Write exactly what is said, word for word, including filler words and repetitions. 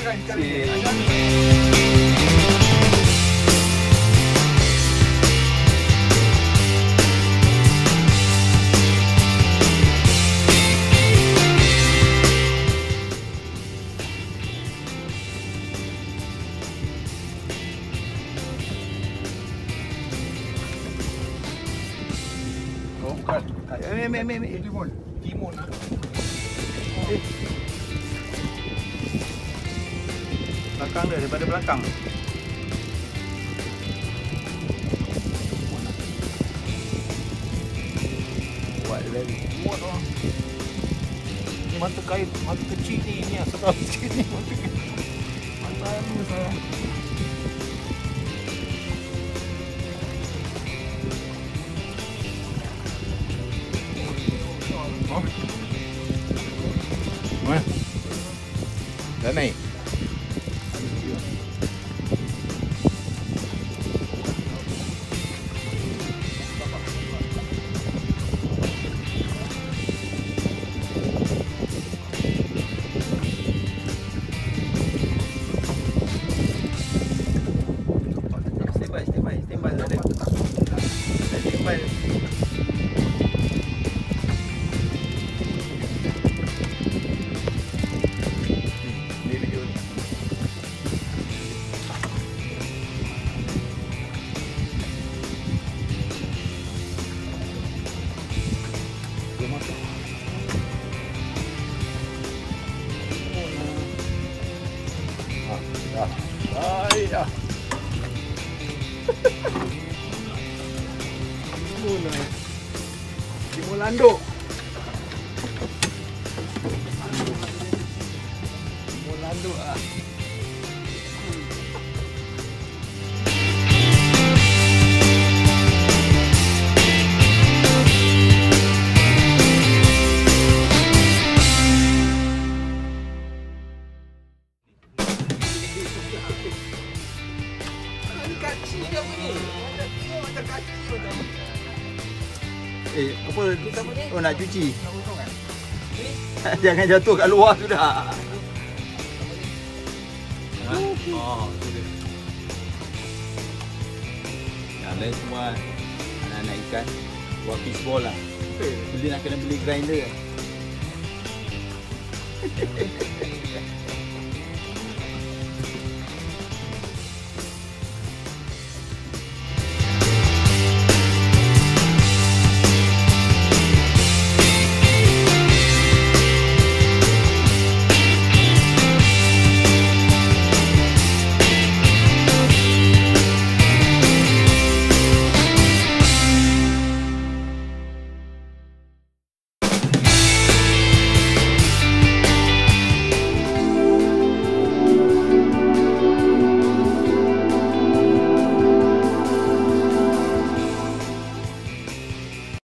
kan sekarang ni. Oh, bukan. Ambil, ambil, ambil, ambil. Timun. Timun ah. Eh. Belakang dia, daripada belakang. Buat dia lari. Muat orang. Ni mata kain, mata kecil ni, ni aku tahu sikit ni mata kain. Mata ni saya. Oh. Mana? Dah naik. Standby, standby, standby dah ada. Dah standby. Ni video ni. Dia masuk. Ah, dah. Ai dah. Timun ah. Timun landuk. Timun landuk ah. Kacil apa ni? Macam kacil macam ni. Eh, apa? Oh, nak cuci? Jangan jatuh kat luar sudah. Ha? Oh, tu dia. Yang lain semua anak-anak ikan buat fishball lah. Beli nak kena beli grinder.